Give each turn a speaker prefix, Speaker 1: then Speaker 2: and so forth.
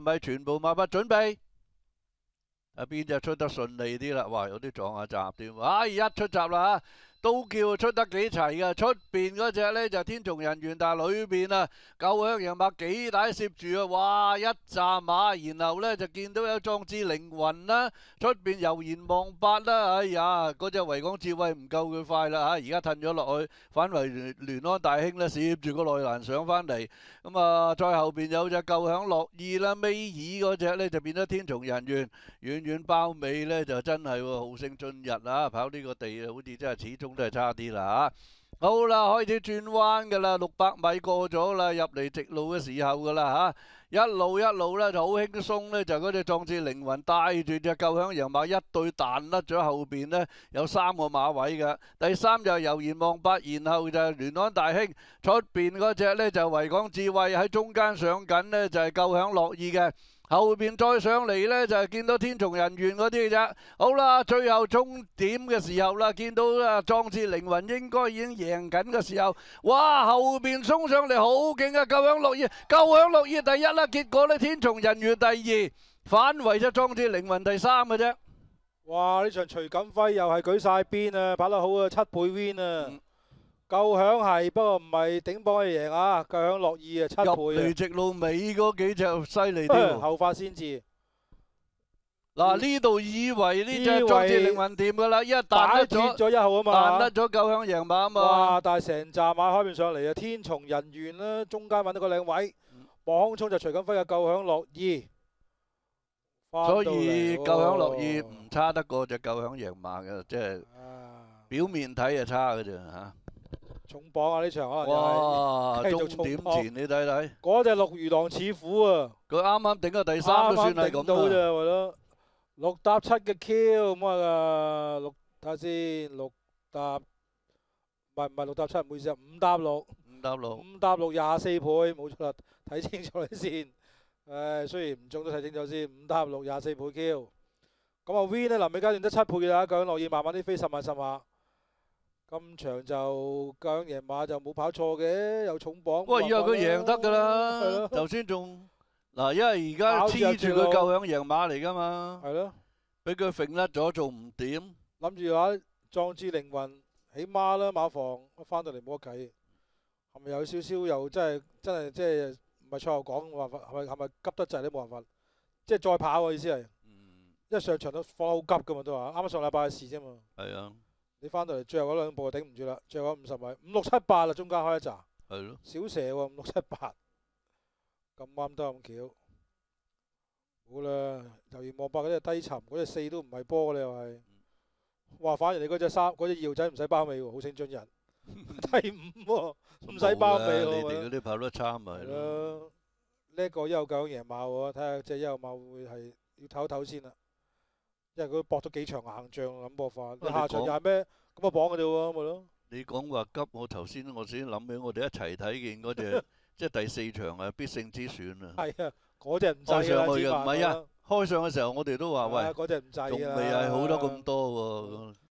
Speaker 1: 係全部馬匹準備。邊隻出得順利啲啦？哇，有啲撞下閘添。一出閘啦，都叫出得幾齊噶。出邊嗰隻呢就天從人願，但係裏邊啊救響洋馬幾大攝住啊！哇，一紮馬，然後呢就見到有壯志凌雲啦，出邊悠然望八啦。哎呀，嗰隻維港智慧唔夠佢快啦嚇，而家褪咗落去，反為聯安大興呢攝住個內欄上翻嚟。咁啊，再後邊有隻救響樂意啦，尾二嗰隻呢就變咗天從人願。遠遠包尾呢就真係喎，好勝進入啊！跑呢個地好似真係始終都係差啲啦嚇。好啦，開始轉彎㗎啦，600米過咗啦，入嚟直路嘅時候㗎啦嚇。一路呢就好輕鬆呢，就嗰隻壯志凌雲帶住隻救響洋馬一對彈甩咗後邊呢，有3個馬位㗎。第3就悠然望八，然後就聯安大興，出邊嗰隻呢就維港智慧喺中間上緊呢，就係救響樂意嘅。後邊再上嚟呢，就係見到天從人願嗰啲嘅啫。好啦，最後終點嘅時候啦，見到壯志凌雲應該已經贏緊嘅時候，哇！後邊衝上嚟好勁啊！救響樂意第一啦，結果呢，天從人願第2，反為咗壯志凌雲第3嘅啫。
Speaker 2: 哇！呢場徐錦輝又係舉晒邊啊，跑得好啊，7倍 win 啊！救響係，不過唔係頂幫佢贏啊！救響樂意啊，7倍啊！
Speaker 1: 入嚟直路尾嗰幾隻犀利啲，
Speaker 2: 後發先至。
Speaker 1: 嗱，呢度以為呢隻壯志凌雲掂噶啦，一彈甩咗
Speaker 2: 1號啊嘛，
Speaker 1: 彈甩咗救響洋馬啊嘛。
Speaker 2: 哇！但係成紮馬開面上嚟啊，天從人願啦，中間揾到個靚位，望空衝就徐錦輝嘅救響樂意。
Speaker 1: 所以救響樂意唔差得過隻救響洋馬嘅，即係表面睇係差嘅啫嚇。
Speaker 2: 重磅啊！呢場可能
Speaker 1: 哇！
Speaker 2: 繼續
Speaker 1: 終點前你睇睇，
Speaker 2: 嗰隻陸魚狼似虎啊！
Speaker 1: 佢啱啱頂個第3都算係咁
Speaker 2: 到啫，係咯。6搭7嘅 Q 咁啊，睇下先，6搭唔係6搭7，唔好意思啊，5搭6，5搭6 24倍，冇錯啦，睇清楚你先。雖然唔中都睇清楚先，5搭6 24倍 Q。咁啊 V 呢，臨尾階段得7倍嘅啦，救響樂意慢慢啲飛10碼10碼。今場就救響洋馬就冇跑錯嘅，有重磅。
Speaker 1: 喂，以為佢贏得㗎啦，頭先仲嗱，因為而家黐住佢救響洋馬嚟㗎嘛，
Speaker 2: 係咯，
Speaker 1: 俾佢揈甩咗做唔掂。
Speaker 2: 諗住話壯志凌雲起碼啦，馬房翻到嚟冇得計，係咪有少少又真係即係唔係賽後講冇辦法，係咪急得滯都冇辦法，即係再跑嘅意思係，因為上場都放得好急㗎嘛都話，啱啱上禮拜嘅事啫嘛。
Speaker 1: 係啊。
Speaker 2: 你翻到嚟最後嗰2步就頂唔住啦，最後嗰50米5、6、7、8啦，中間開一紮。
Speaker 1: 係咯。
Speaker 2: 小蛇喎5、6、7、8，咁啱得咁巧。好啦，悠然望八嗰隻低沉，嗰隻4都唔係波嘅你又係。哇！反而你嗰隻3嗰隻2號仔唔使包尾喎，好勝進人。第5喎，唔使包尾喎。
Speaker 1: 你哋嗰啲跑得差咪係
Speaker 2: 咯。呢個1號救響洋馬喎，睇下隻1號馬會係要唞唞先啦。因為佢搏咗幾場硬仗咁搏法，你下場又係咩咁啊綁嘅啫喎，咪咯。
Speaker 1: 你講話急，我先諗起我哋一齊睇見嗰隻，即係第4場啊必勝之選啊。
Speaker 2: 係啊，嗰隻唔制
Speaker 1: 開上去嘅，唔係
Speaker 2: 啊，
Speaker 1: 開上嘅時候我哋都話喂，
Speaker 2: 嗰隻唔制啊，
Speaker 1: 仲未係好得咁多喎。